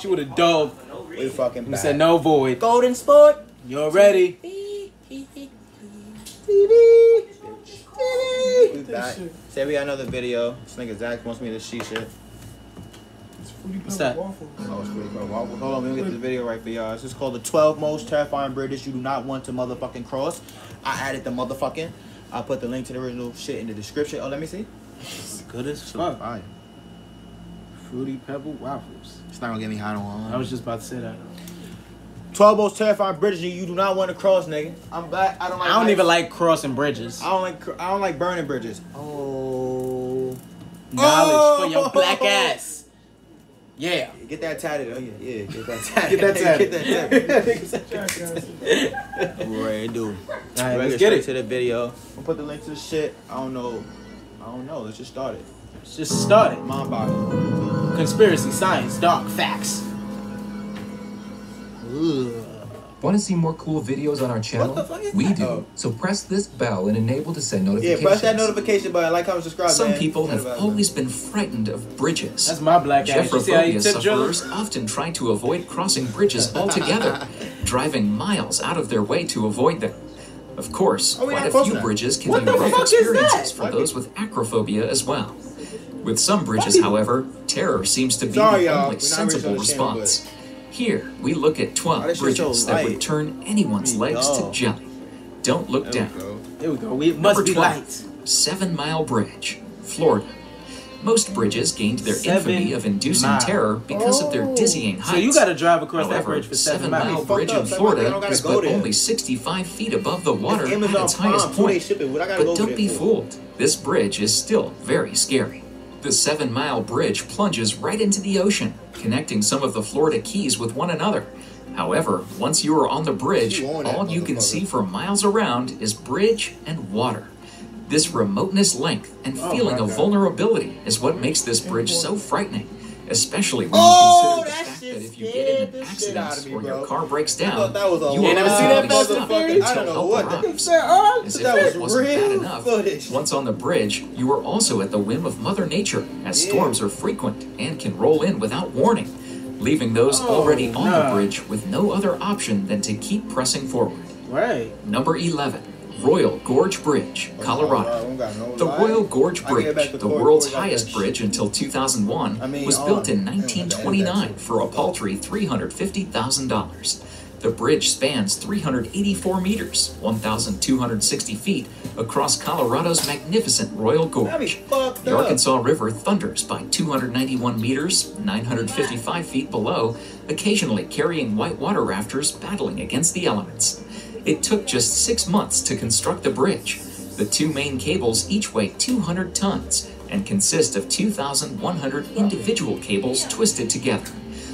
She would have dove. We fucking We said no void. Golden Sport. You're ready. We back. Say we got another video. This nigga Zach wants me to see shit. What's that? Oh, it's pretty cool. Hold on, let me get this video right for y'all. This is called the 12 most terrifying bridges you do not want to motherfucking cross. I added the motherfucking. I'll put the link to the original shit in the description. Oh, let me see. It's good as fuck. Fire. Fruity Pebble waffles. It's not gonna get me hot on. I was just about to say that. 12 most terrifying bridges you do not want to cross, nigga. I'm back. I don't even like crossing bridges. I don't like burning bridges. Oh. Knowledge for your black ass. Yeah. Get that tatted. Oh yeah. Get that tatted. Get that tatted. Get that tatted. Right, dude. Alright, let's get it to the video. I'll put the link to the shit. I don't know. Let's just start it. Let's just start it. Mind boggling. Conspiracy, science, dark facts. Want to see more cool videos on our channel? What the fuck is we that? do. Oh. So press this bell and enable to send notifications. Yeah, press that notification button. Like, comment, subscribe. Some man. people have always been frightened of bridges. That's my black ass. You see how you Geophrophobia tip sufferers often try to avoid crossing bridges altogether, driving miles out of their way to avoid them. Of course, quite a few bridges can be rough experiences for those with acrophobia as well. With some bridges, however, terror seems to be the only sensible response. Here, we look at 12 bridges that would turn anyone's legs to jelly. Don't look down. Here we go. It must be light. 7 Mile Bridge, Florida. Most bridges gained their infamy of inducing terror because of their dizzying heights. So you got to drive across that However, bridge for 7 Mile miles. Bridge in Florida is but only 65 feet above the water at its highest point. But don't be fooled. This bridge is still very scary. The 7 Mile Bridge plunges right into the ocean, connecting some of the Florida Keys with one another. However, once you are on the bridge, all you can see for miles around is bridge and water. This remoteness, length, and feeling of vulnerability is what makes this bridge so frightening, especially when you consider the fact that if you get in an accident or your car breaks down, you ain't never seen that Fast and Furious? I don't know what. As if that wasn't bad enough, once on the bridge, you are also at the whim of Mother Nature, as storms are frequent and can roll in without warning, leaving those already on the bridge with no other option than to keep pressing forward. Right. Number 11. Royal Gorge Bridge, Colorado. The Royal Gorge Bridge, the world's highest bridge until 2001, was built in 1929 for a paltry $350,000. The bridge spans 384 meters, 1,260 feet, across Colorado's magnificent Royal Gorge. The Arkansas River thunders by 291 meters, 955 feet below, occasionally carrying whitewater rafters battling against the elements. It took just 6 months to construct the bridge. The 2 main cables each weigh 200 tons and consist of 2,100 individual cables twisted together.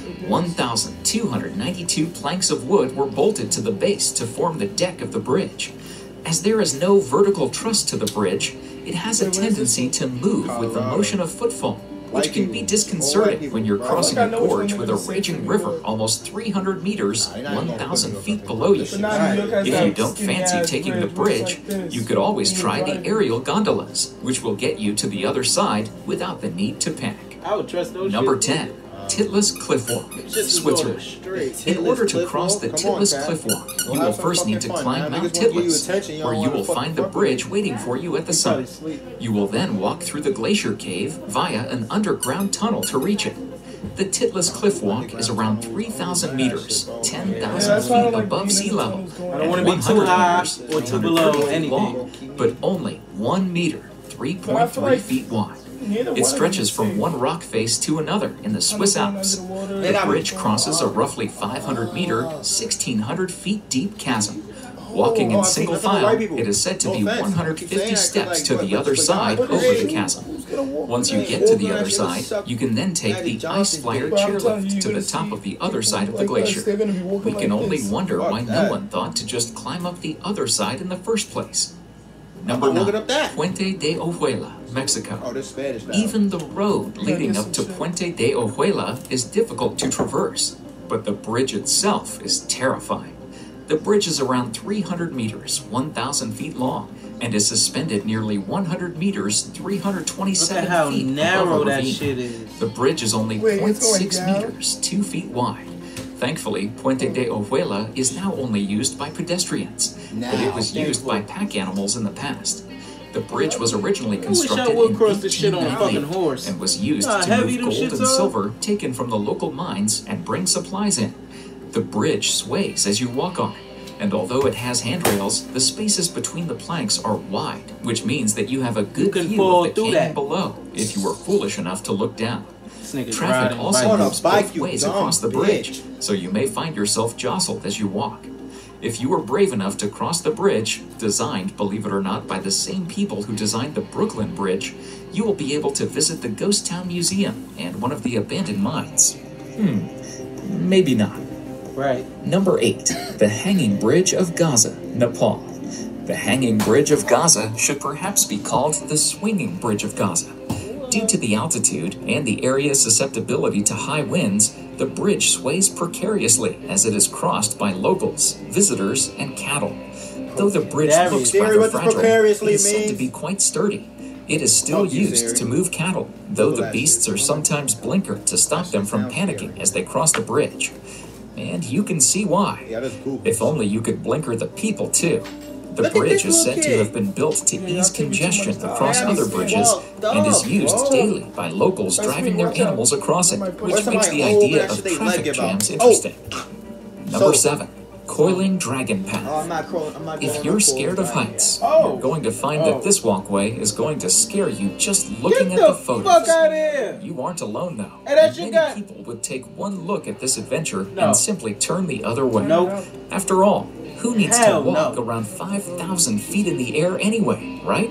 1,292 planks of wood were bolted to the base to form the deck of the bridge. As there is no vertical truss to the bridge, it has a tendency to move with the motion of footfall, which can be disconcerting when you're crossing a gorge with a raging river almost 300 meters, 1,000 feet below you. If you don't fancy taking the bridge, you could always try the aerial gondolas, which will get you to the other side without the need to panic. I would trust those. Number 10. Titlis Cliff Walk, Switzerland. In order to cross the Titlis Cliff Walk, you will first need to climb Mount Titlis, where you will find the bridge waiting for you at the summit. You will then walk through the glacier cave via an underground tunnel to reach it. The Titlis Cliff Walk is around 3,000 meters, 10,000 feet above sea level, I don't want to be too high or too below anything. long, but only 1 meter, 3.3 feet wide. It stretches from one rock face to another in the Swiss Alps. The bridge crosses a roughly 500-meter, 1,600 feet deep chasm. Walking in single file, it is said to be 150 steps to the other side over the chasm. Once you get to the other side, you can then take the Ice Flyer chairlift to the top of the other side of the glacier. We can only wonder why no one thought to just climb up the other side in the first place. Number 9, Puente de Ojuela, Mexico. Even the road leading up to Puente de Ojuela is difficult to traverse, but the bridge itself is terrifying. The bridge is around 300 meters, 1,000 feet long, and is suspended nearly 100 meters, 327 Look at how feet narrow above a that ravine. shit is. The bridge is only 0.6 meters, 2 feet wide. Thankfully, Puente de Ojuela is now only used by pedestrians, but it was used by pack animals in the past. The bridge was originally constructed in 1898 and was used to move gold and silver taken from the local mines and bring supplies in. The bridge sways as you walk on it, and although it has handrails, the spaces between the planks are wide, which means that you have a good view of the canyon below if you were foolish enough to look down. Traffic also moves both ways across the bridge, so you may find yourself jostled as you walk. If you were brave enough to cross the bridge, designed, believe it or not, by the same people who designed the Brooklyn Bridge, you will be able to visit the Ghost Town Museum and one of the abandoned mines. Maybe not. Right. Number 8. The Hanging Bridge of Gaza, Nepal. The Hanging Bridge of Gaza should perhaps be called the Swinging Bridge of Gaza. Due to the altitude and the area's susceptibility to high winds, the bridge sways precariously as it is crossed by locals, visitors, and cattle. Though the bridge looks rather fragile, it is said to be quite sturdy. It is still used to move cattle, though the beasts are sometimes blinkered to stop them from panicking as they cross the bridge. And you can see why. If only you could blinker the people too. The bridge is said to have been built to ease congestion across other bridges and is used daily by locals driving their animals across it, which makes the idea of traffic jams interesting. Number 7. Coiling Dragon Path. If you're scared of heights, you're going to find that this walkway is going to scare you just looking at the photos. You aren't alone though. Many people would take one look at this adventure and simply turn the other way. After all, who needs to walk around 5,000 feet in the air anyway, right?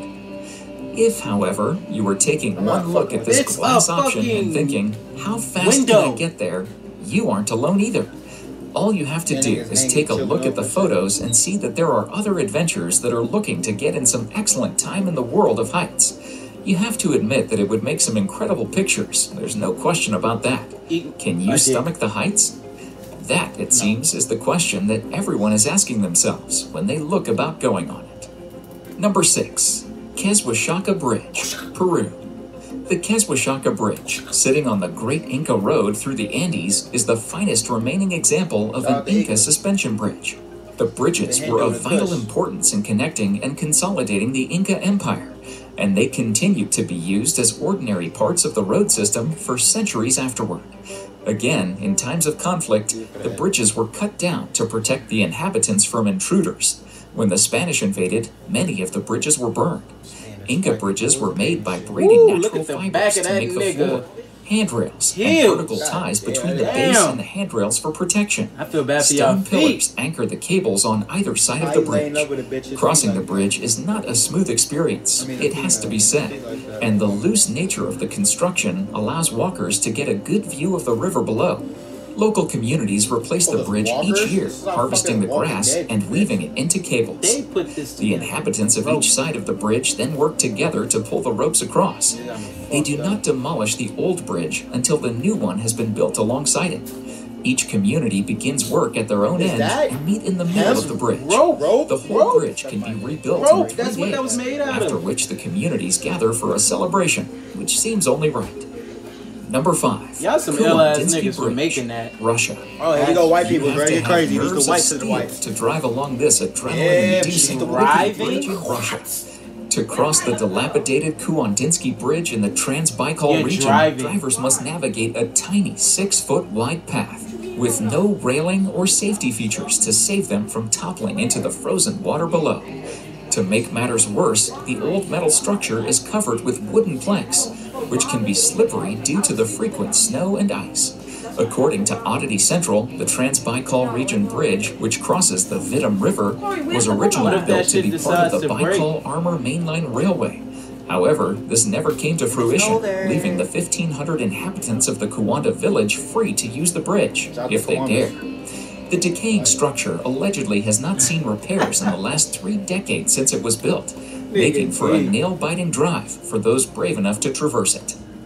If, however, you were taking one look at this glass option and thinking, how fast can I get there, you aren't alone either. All you have to do is take a look at the photos and see that there are other adventurers that are looking to get in some excellent time in the world of heights. You have to admit that it would make some incredible pictures. There's no question about that. Can you stomach the heights? That, it seems, is the question that everyone is asking themselves when they look about going on it. Number 6. Quezhuachaca Bridge, Peru. The Quezhuachaca Bridge, sitting on the Great Inca Road through the Andes, is the finest remaining example of an Inca suspension bridge. The bridges were of vital importance in connecting and consolidating the Inca Empire, and they continued to be used as ordinary parts of the road system for centuries afterward. Again, in times of conflict, the bridges were cut down to protect the inhabitants from intruders. When the Spanish invaded, many of the bridges were burned. Inca bridges were made by braiding natural fibers to make the floor, handrails, and vertical ties between the base and the handrails for protection. I feel bad for y'all. Stone pillars anchor the cables on either side of the bridge. Crossing the bridge is not a smooth experience, it has to be said, and the loose nature of the construction allows walkers to get a good view of the river below. Local communities replace the bridge each year, harvesting the grass and weaving it into cables. The inhabitants of each side of the bridge then work together to pull the ropes across. They do not demolish the old bridge until the new one has been built alongside it. Each community begins work at their own end and meet in the middle of the bridge. The whole bridge can be rebuilt in 3 days, after which the communities gather for a celebration, which seems only right. Number 5. Y'all some ill-ass niggas for making that. Russia. Oh, here you go, white people. Very get crazy. These the whites to the whites. To drive along this adrenaline-inducing bridge in Russia. To cross the dilapidated Kuandinsky Bridge in the Trans-Baikal region, drivers must navigate a tiny 6-foot wide path with no railing or safety features to save them from toppling into the frozen water below. To make matters worse, the old metal structure is covered with wooden planks, which can be slippery due to the frequent snow and ice. According to Oddity Central, the Trans-Baikal Region Bridge, which crosses the Vitim River, was originally built to be part of the Baikal Armor Mainline Railway. However, this never came to fruition, leaving the 1,500 inhabitants of the Kuwanda village free to use the bridge, if they dare. The decaying structure allegedly has not seen repairs in the last 3 decades since it was built, making for a nail-biting drive for those brave enough to traverse it.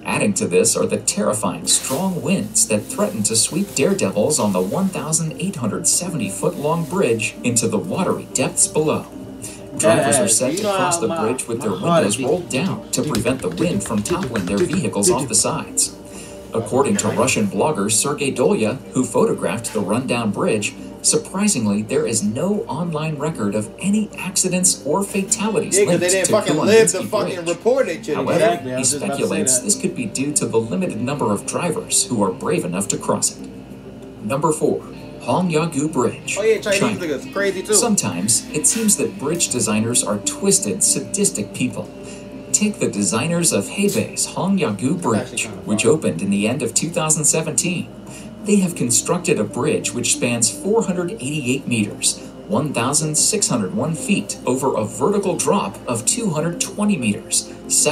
Adding to this are the terrifying strong winds that threaten to sweep daredevils on the 1,870-foot-long bridge into the watery depths below. Drivers are set to cross the bridge with their windows rolled down to prevent the wind from toppling their vehicles off the sides. According to Russian blogger Sergei Dolya, who photographed the rundown bridge, surprisingly, there is no online record of any accidents or fatalities linked they didn't to fucking live to fucking report it. However, he speculates this could be due to the limited number of drivers who are brave enough to cross it. Number 4. Hongyagu Bridge. Oh yeah, Chinese niggas crazy too. Sometimes, it seems that bridge designers are twisted, sadistic people. Take the designers of Hebei's Hongyagu Bridge, which opened in the end of 2017. They have constructed a bridge which spans 488 meters, 1,601 feet, over a vertical drop of 220 meters,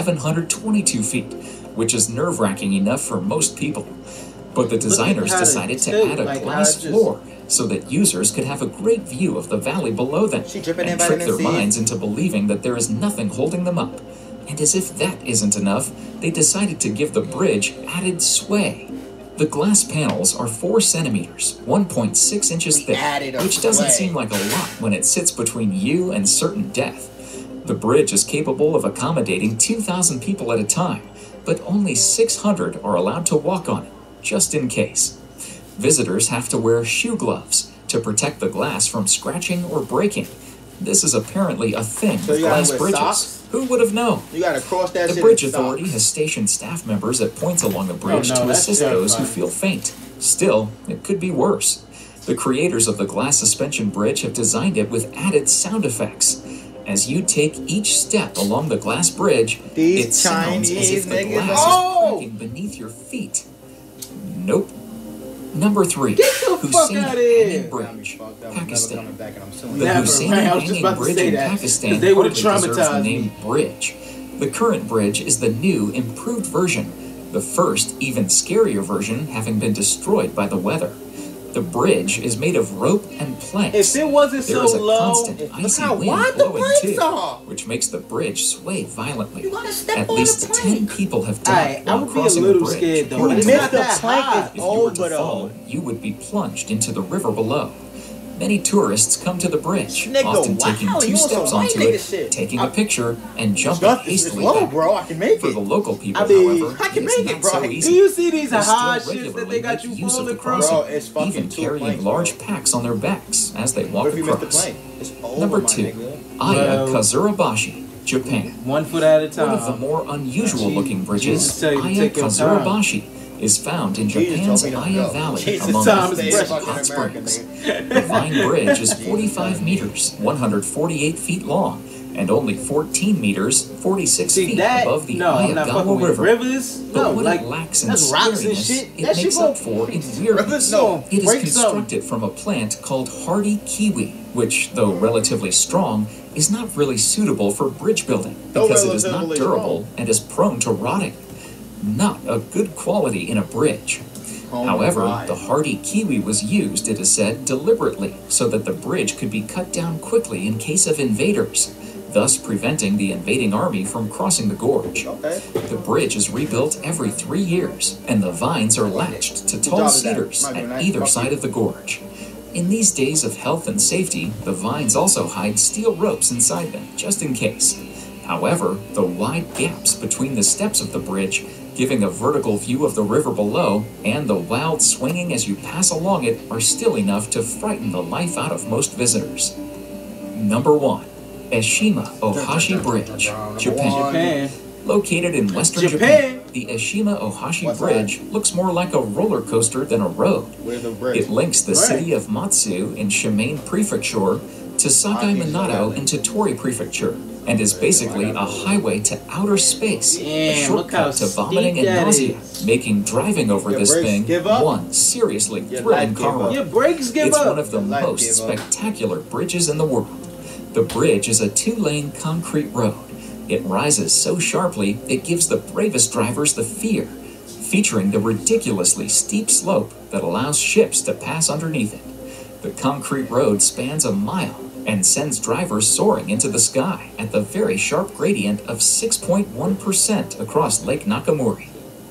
722 feet, which is nerve-wracking enough for most people. But the designers decided to add a glass floor so that users could have a great view of the valley below them and trick their minds into believing that there is nothing holding them up. And as if that isn't enough, they decided to give the bridge added sway. The glass panels are 4 centimeters, 1.6 inches thick, which doesn't seem like a lot when it sits between you and certain death. The bridge is capable of accommodating 2,000 people at a time, but only 600 are allowed to walk on it, just in case. Visitors have to wear shoe gloves to protect the glass from scratching or breaking. This is apparently a thing with glass bridges. Socks? Who would have known? You gotta cross that shit. The Bridge Authority has stationed staff members at points along the bridge to assist those who feel faint. Still, it could be worse. The creators of the glass suspension bridge have designed it with added sound effects. As you take each step along the glass bridge, it sounds as if the glass is cracking beneath your feet. Nope. Number 3, Hussein Hanging Bridge, Pakistan. The Hussein Hanging Bridge in Pakistan hardly deserves the name bridge. The current bridge is the new, improved version, the first, even scarier version having been destroyed by the weather. The bridge is made of rope and planks. If it wasn't there so is a low, constant icy wind blowing too, which makes the bridge sway violently. At least 10 people have died while crossing the bridge. Scared, though. If It's not that high. you were to fall, you would be plunged into the river below. Many tourists come to the bridge, often taking 2 steps onto it, taking a picture, and jumping hastily back. Bro, I can make it. For the local people, however, I can it is make not it, bro. so easy. Do you see these They hard still shits that they got you regularly make use of the falling crossing, from? Bro, it's fucking even carrying large packs on their backs as they walk What if you missed the across. plane? It's over, Number my 2, nigga. Aya Kazurabashi, Japan. 1 foot at a time. One of the more unusual-looking bridges, Jesus tell you to Aya take your time. Kazurabashi, is found in Jesus Japan's told me to Aya go. Valley Jesus among time the is famous precious. hot springs. The Vine Bridge is 45 meters, 148 feet long, and only 14 meters, 46 See feet that? above the No, I'm not fucking Ayagawa with River. rivers. But No, what like it lacks in that's rocks and scariness, shit. it That shit makes gon' up for in weirdness. No, It is break constructed from a plant called hardy kiwi, which, though relatively strong, is not really suitable for bridge building because it is not relatively durable and is prone to rotting. Not a good quality in a bridge. However, the hardy kiwi was used, it is said, deliberately so that the bridge could be cut down quickly in case of invaders, thus preventing the invading army from crossing the gorge. The bridge is rebuilt every 3 years, and the vines are latched to tall cedars at either side of the gorge. In these days of health and safety, the vines also hide steel ropes inside them, just in case. However, the wide gaps between the steps of the bridge, giving a vertical view of the river below, and the wild swinging as you pass along it are still enough to frighten the life out of most visitors. Number 1. Eshima Ohashi Bridge, Japan. Located in western Japan, the Eshima Ohashi Bridge looks more like a roller coaster than a road. It links the city of Matsu in Shimane Prefecture to Sakai Minato in Tottori Prefecture, and is basically a highway to outer space, a shortcut to vomiting and nausea, making driving over this thing one seriously thrilling car ride. It's one of the most spectacular bridges in the world. The bridge is a 2-lane concrete road. It rises so sharply, it gives the bravest drivers the fear, featuring the ridiculously steep slope that allows ships to pass underneath it. The concrete road spans a mile and sends drivers soaring into the sky at the very sharp gradient of 6.1% across Lake Nakamura.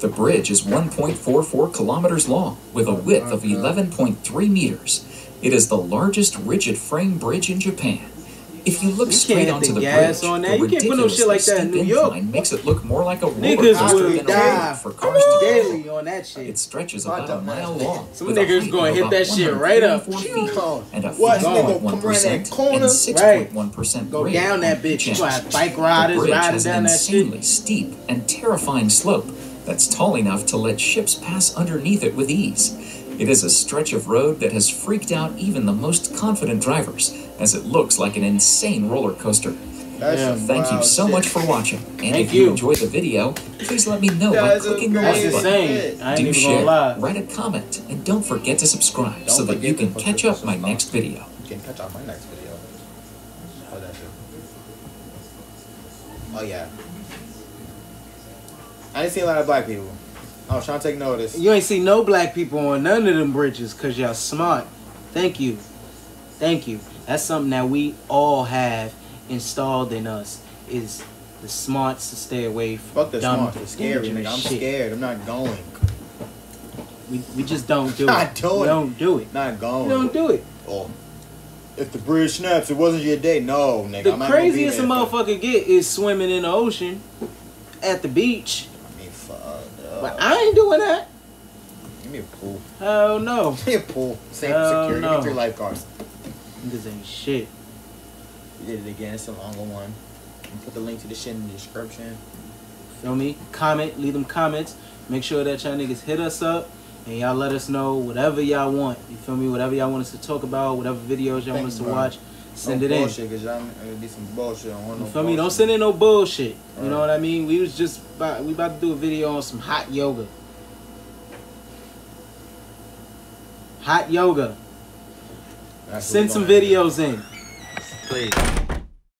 The bridge is 1.44 kilometers long with a width of 11.3 meters. It is the largest rigid frame bridge in Japan. If you look straight onto the bridge, the ridiculously steep incline makes it look more like a roller coaster than a road for cars to daily on that shit. It stretches about a mile long. Some niggas gonna hit that shit right up. And a 5.1% and 6.1% go grade down that bitch. You gonna have bike riders riding down that shit. The bridge has an insanely steep and terrifying slope that's tall enough to let ships pass underneath it with ease. It is a stretch of road that has freaked out even the most confident drivers, as it looks like an insane roller coaster. Thank you so much for watching, and if you enjoyed the video, please let me know by clicking the like button. Do share, write a comment, and don't forget to subscribe so that you can catch up my next video. You can catch up my next video. Oh yeah. I didn't see a lot of black people. I was trying to take notice. You ain't see no black people on none of them bridges because y'all smart. Thank you. Thank you. That's something that we all have installed in us, is the smarts to stay away from. Fuck the smarts. It's scary, nigga. I'm scared. I'm not going. We just don't do it. Not doing it. We don't do it. Not going. We don't do it. Oh. If the bridge snaps, it wasn't your day. No, nigga. The craziest a motherfucker get is swimming in the ocean at the beach. But I ain't doing that. Give me a pool. Hell no. Give me a pool. Safe security. No. Give me 3 lifeguards. Niggas ain't shit. We did it again. It's a longer one. Put the link to the shit in the description. Feel me? Comment. Leave them comments. Make sure that y'all niggas hit us up. And y'all let us know whatever y'all want. You feel me? Whatever y'all want us to talk about. Whatever videos y'all want us to watch. Send it in. Cause y'all be some bullshit. You feel me? Don't send in no bullshit. You know what I mean? We was just about to do a video on some hot yoga. Hot yoga. Send some videos in. Please.